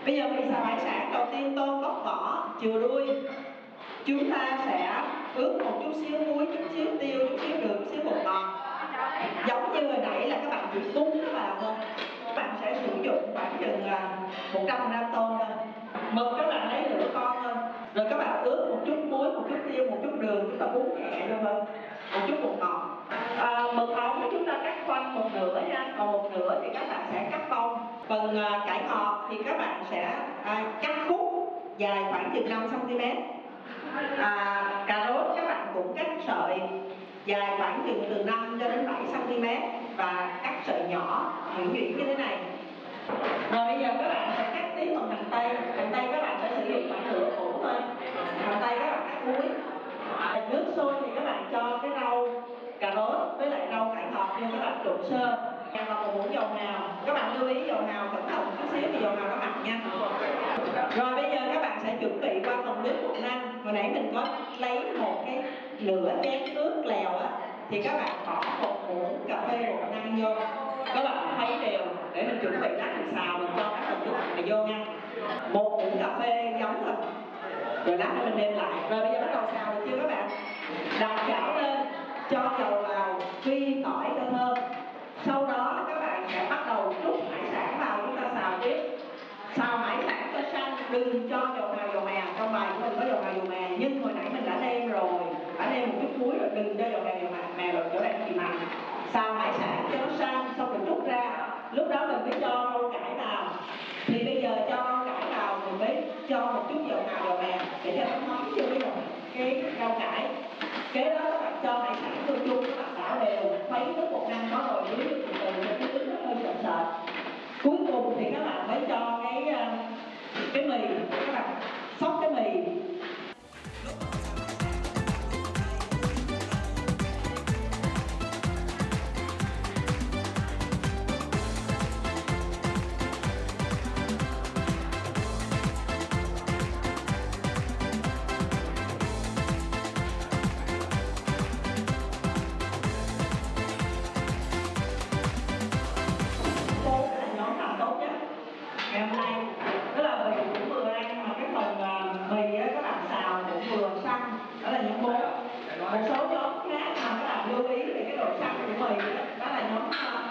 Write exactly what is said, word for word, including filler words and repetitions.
Bây giờ mì xào hải sản đầu tiên tôm bóc vỏ, chừa đuôi. Chúng ta sẽ ướp một chút xíu muối, chút xíu tiêu, chút xíu đường, chút xíu bột ngọt. Giống như hồi nãy là các bạn chỉ búng nó vào thôi. Các bạn sẽ sử dụng khoảng chừng một trăm gam tôm thôi. Mực các bạn lấy nửa con thôi. Rồi các bạn ướp một chút muối, một chút tiêu, một chút đường, chúng ta búng nhẹ vô thôi. Một chút bột ngọt. À, mực ống chúng ta cắt khoanh một nửa nha, còn một nửa thì các bạn sẽ cắt bông. Phần à, cải ngọt thì các bạn sẽ à, cắt khúc dài khoảng chừng năm xăng ti mét. À, cà rốt các bạn cũng cắt sợi dài khoảng chừng từ năm cho đến bảy xăng ti mét và cắt sợi nhỏ nhuyễn nhuyễn như thế này. Rồi bây giờ các bạn sẽ cắt tí phần hành tây. Hành tây các bạn sẽ sử dụng khoảng nửa củ thôi. Hành tây các bạn cắt muối. Nước sôi thì các bạn cho cái rau cà rốt với lại rau cải ngọt vô, các bạn trộn sơ. Và một muỗng dầu hào. Các bạn lưu ý dầu hào cẩn thận chút xíu thì dầu hào nó mặn nha. Rồi bây giờ các bạn sẽ chuẩn bị qua phần nước bột năng. Hồi nãy mình có lấy một cái lửa chén nước lèo á, thì các bạn bỏ một muỗng cà phê bột năng vô. Các bạn khuấy đều để mình chuẩn bị lát mình xào, mình cho các phần nước này vô nha. Một muỗng cà phê giống thôi. Rồi lát nữa mình nêm lại. Rồi bây giờ bắt đầu xào được chưa các bạn? Đặt chảo lên, cho dầu vào, phi tỏi cho thơm. Sau đó các bạn sẽ bắt đầu trút hải sản vào, chúng ta xào tiếp. Xào hải sản cho săn, đừng cho dầu hào dầu mè. Trong bài của mình có dầu hào dầu mè, nhưng hồi nãy mình đã nêm rồi, đã nêm một chút muối rồi, đừng cho dầu hào dầu mè rồi, chỗ này nó bị mặn. Xào hải sản cho nó săn, xong rồi trút ra. Lúc đó mình mới cho rau cải vào. Thì bây giờ cho rau cải vào mình mới cho một chút dầu hào dầu mè để cho nó thấm vô cái dầu cái rau cải. Kế đó các bạn cho hải sản vô chung, các bạn đảo đều, khuấy nước bột năng có rồi, dưới từ từ cho cái nước nó hơi sệt sệt. Cuối cùng thì các bạn mới cho cái cái mì, các bạn xóc cái mì. Ngày hôm nay đó là mì cũng vừa ăn, mà cái phần uh, mì á, các bạn xào cũng vừa săn, đó là nhóm bốn. Một số nhóm khác mà các bạn lưu ý về cái độ săn của mì đó, đó là nhóm uh,